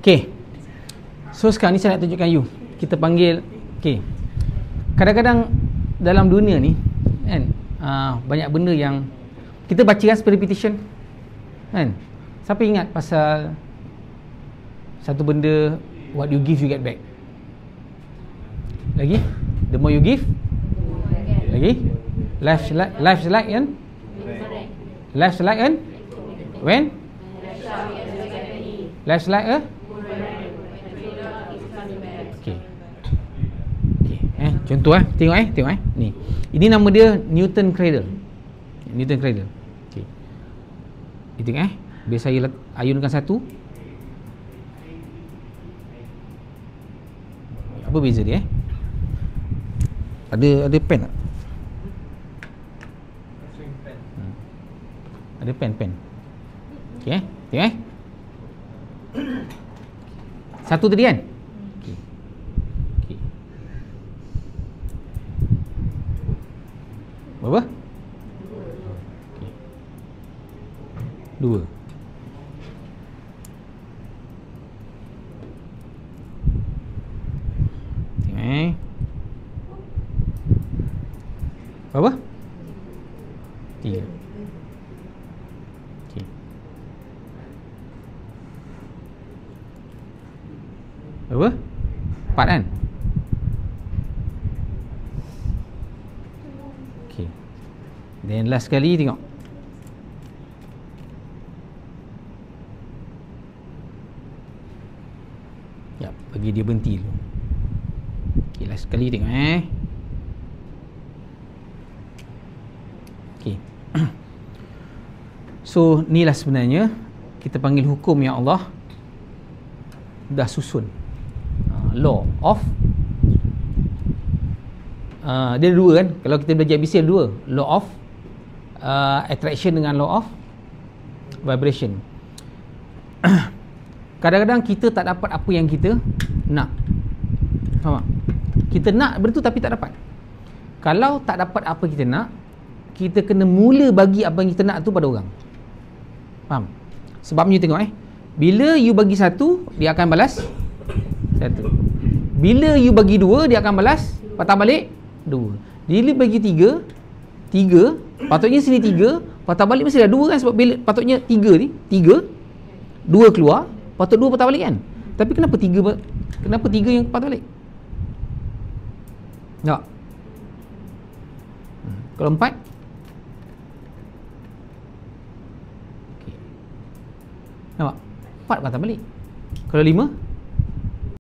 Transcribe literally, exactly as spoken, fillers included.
Okay. So sekarang ni saya nak tunjukkan you. Kita panggil, okay. Kadang-kadang dalam dunia ni kan, uh, banyak benda yang kita baca kan repetition kan. Siapa ingat pasal satu benda, what you give you get back? Lagi? The more you give, lagi? Life like, life like kan? Life like kan? When? Life like eh? Okay. Okay. Eh, contoh eh, tengok eh, tengok eh. Ni. Ini nama dia Newton Cradle. Newton Cradle. Okay. Ni tengok eh. Biar saya ayunkan satu. Apa beza dia eh? Ada ada pen tak? Hmm. Ada pen pen. Okey eh. Tengok eh. Satu tadi kan? Okey. Okey. Berapa? Okey. Dua. Tengok eh. Berapa? Tiga. Okey. Berapa? Empat kan? Okey. Then last sekali tengok. Ya, bagi dia berhenti dulu. Okey, last sekali tengok eh. Okey. So, inilah sebenarnya kita panggil hukum yang Allah dah susun. Uh, law of uh, dia ada dua kan. Kalau kita belajar A B C ada dua. Law of uh, attraction dengan law of vibration. Kadang-kadang kita tak dapat apa yang kita nak. Faham tak? Kita nak benda tu tapi tak dapat. Kalau tak dapat apa kita nak, kita kena mula bagi apa yang kita nak tu pada orang. Faham? Sebabnya tengok eh, bila you bagi satu, dia akan balas satu. Bila you bagi dua, dia akan balas patah balik dua. Bila bagi tiga, tiga, patutnya sini tiga, patah balik mesti dah dua kan, sebab bila patutnya tiga ni, tiga, dua keluar, patut dua patah balik kan. Tapi kenapa tiga, kenapa tiga yang patah balik? Tak. Hmm. Kalau empat, okay. Nampak? Empat patah balik. Kalau lima,